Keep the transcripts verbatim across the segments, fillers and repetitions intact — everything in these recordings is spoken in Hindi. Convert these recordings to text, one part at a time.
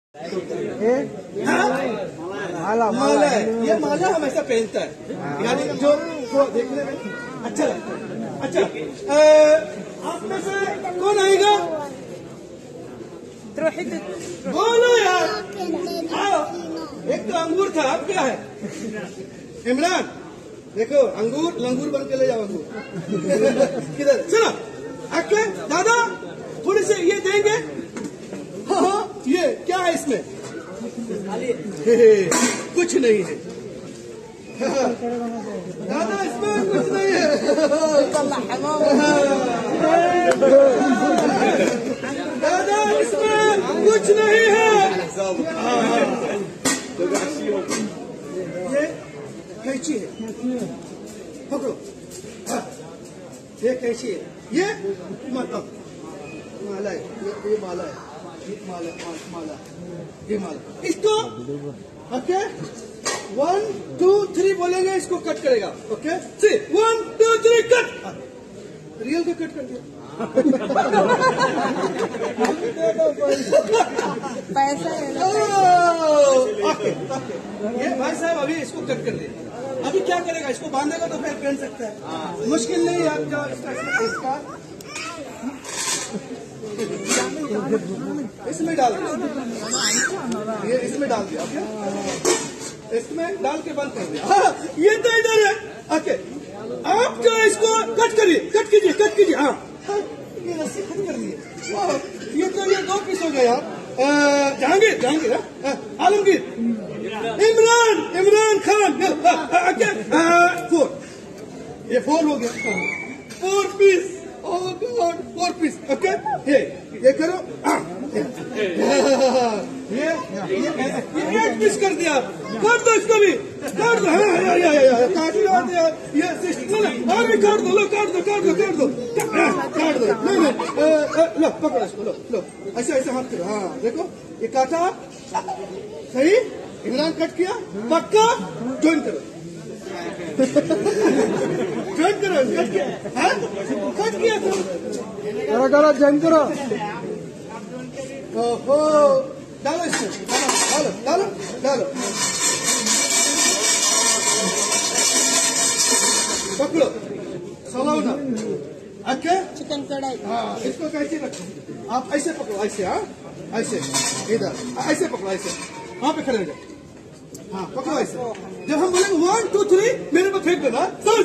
माला माला है, ये माला हमेशा पहनता है, यानी जो देखने में अच्छा लगता है। अच्छा, आप में से कौन आएगा? बोलो यार, आओ। एक तो अंगूर था, अब क्या है? इमरान देखो, अंगूर लंगूर बन के ले जाओ अंगूर। किधर? चलो आके दादा थोड़ी से ये देंगे। हाँ हाँ, ये क्या है इसमें? कुछ नहीं है दादा, इसमें कुछ नहीं है। दादा इसमें कुछ नहीं है। ये कैंची है, पकड़ो। ये कैंची है, ये मतलब माला है, ये माला है, ये माला माला ये माला। इसको ओके वन टू थ्री बोलेंगे, इसको कट करेगा। Okay C one two three cut. Real को कट कर दिया। पैसा ओके ओके, ये भाई साहब अभी इसको कट कर दिया। अभी क्या करेगा? इसको बांधेगा तो फिर पहन सकता है, मुश्किल नहीं। आप जाओ इसका इसमें डाल दिया, ये इसमें डाल दिया, इसमें डाल के बंद कर दिया। हाँ, ये तो इधर है। ओके, आप जो इसको कट करिए, कट कीजिए, कट कीजिए। हाँ, ये रस्सी कट कर दी। ये तो ये दो पीस हो गए यार। जहांगीर जहांगीर आलमगीर इमरान इमरान खान। फोर, ये फोर हो गया, four piece. Oh god, four piece. Okay, ये ये करो। ये ये एक पीस कर दिया, काट दो इसको भी, काट दो। हाँ काट दिया, ये सिस्टम और भी काट दो। लो काट दो, काट दो, काट दो, काट दो। नहीं नहीं, लो पकड़ो इसको, लो लो ऐसे ऐसे हाथ करो। हाँ देखो, ये काटा सही, इमरान कट किया, पक्का ज्वाइन करो, ज्वाइन करो, कट किया, हाँ कट किया तो करो करो ज्वाइन करो। ओहो, डालो इसमें, डालो डालो डालो, पकड़ो, चलाओ ना। ओके, चिकन कढ़ाई। हाँ, इसको कैसे रखो? आप ऐसे पकड़ो, ऐसे। हाँ ऐसे, इधर ऐसे पकड़ो, ऐसे वहाँ पे खड़े हो जाओ। हाँ पकड़ो ऐसे। जब हम बोलेंगे वन टू थ्री, मेरे पे फेंक देना।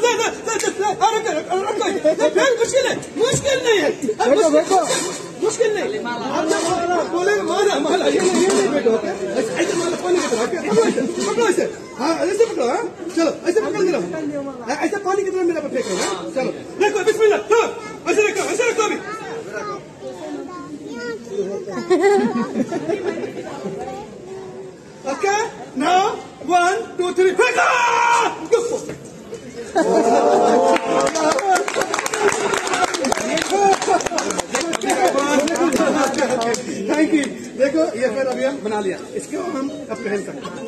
मुश्किल है, मुश्किल नहीं है, मुश्किल नहीं। आप जब बोलेंगे माला माला, ये नहीं, ये नहीं बैठो। ऐसे माला पानी की तरह, पकड़ो ऐसे। हाँ ऐसे पकड़ो। हाँ चलो, ऐसे पकड़ के रहो, ऐसे पानी की तरह मेरे पे फेंक रहे। चलो देखो, बिस्मिल्लाह, ऐसे रखो, ऐसे रखो अभी। Okay, now one, two, three, फेंका! Thank you. देखो ये फिर अभी हम बना लिया, इसको हम अब पहन सकते हैं।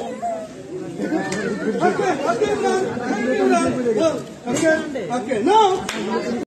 Okay okay okay okay, now